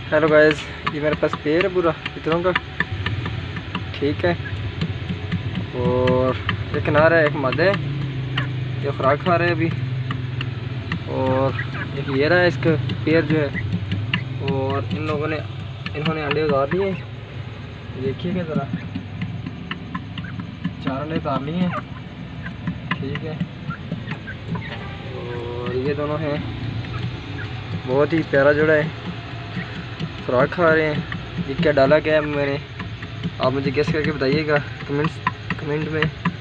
Hello guys, ये मेरे पास पेड़ है पूरा इतनों का। ठीक है। और एक किनारा है, एक मदे, ये खुराक खा रहे हैं अभी। और एक ये रहा है इसका पेड़ जो है। और इन्होंने अंडे उतार लिए। देखिएगा ज़रा, 4 अंडे उतार लिए हैं। ठीक है। और ये दोनों हैं, बहुत ही प्यारा जोड़ा है, खुराक खा रहे हैं। ये क्या डाला क्या है मैंने, आप मुझे गेस करके बताइएगा कमेंट में।